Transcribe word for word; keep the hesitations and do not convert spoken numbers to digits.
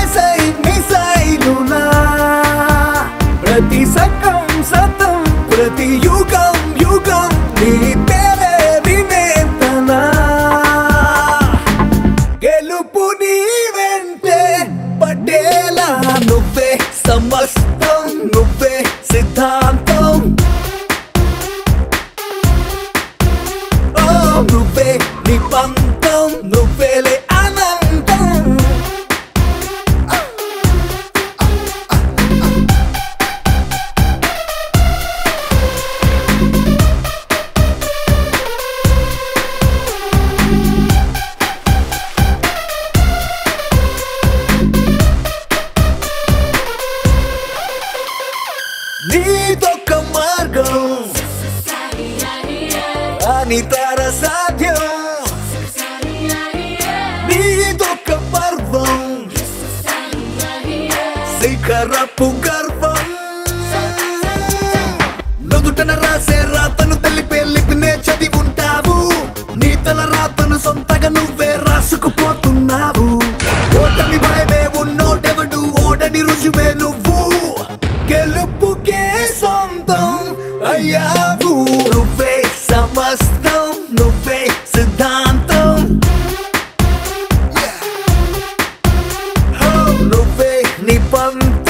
వేసై మిసైలునా ప్రతి సకం సతం ప్రతి యుగం యుగం నీ పేరే వినేతనా గెలుపు నీ వెంటే పడేలా నువ్వే సమస్తం నువ్వే సిద్ధాంతం ఓ నువ్వే నీ పంతం నువ్వేలే అనంతం నీదొక్క మార్గం అనితర సాధ్యం నీదొక్క పర్వం శిఖరపు గర్వం నుదుటన రాసే రాతను తెలిపే లిపినే చదివి ఉంటావు నీ తల రాతను సొంతగా నువ్వే రాసుకుపోతున్నావు ఓటమి భయమే ఉన్నోటెవడు ఓడని రుజువే నువ్వు గెలుపుకే సొంతం అయ్యావు నువ్వే సమస్తం నువ్వే సిద్ధాంతం నువ్వే నీ పంతం